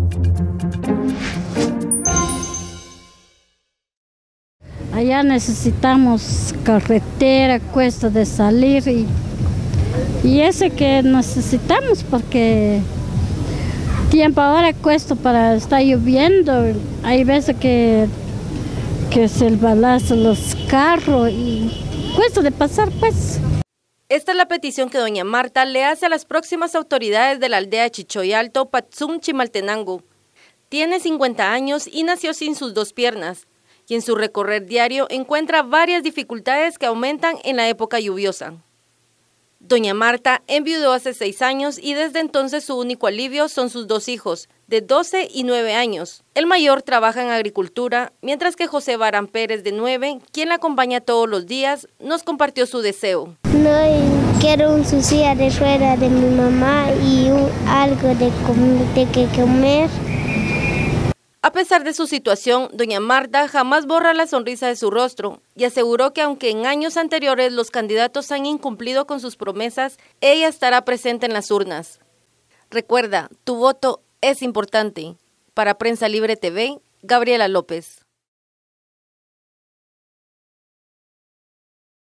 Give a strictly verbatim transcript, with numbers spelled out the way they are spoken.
Allá necesitamos carretera, cuesta de salir y, y ese que necesitamos porque tiempo ahora cuesta para estar lloviendo, hay veces que, que se balazan los carros y cuesta de pasar pues. Esta es la petición que doña Marta le hace a las próximas autoridades de la aldea Chichoy Alto, Patzum, Chimaltenango. Tiene cincuenta años y nació sin sus dos piernas, y en su recorrer diario encuentra varias dificultades que aumentan en la época lluviosa. Doña Marta enviudó hace seis años y desde entonces su único alivio son sus dos hijos, de doce y nueve años. El mayor trabaja en agricultura, mientras que José Barán Pérez, de nueve, quien la acompaña todos los días, nos compartió su deseo. No, quiero un su silla de rueda de mi mamá y un, algo de, com de que comer. A pesar de su situación, doña Marta jamás borra la sonrisa de su rostro y aseguró que aunque en años anteriores los candidatos han incumplido con sus promesas, ella estará presente en las urnas. Recuerda, tu voto es importante. Para Prensa Libre T V, Gabriela López.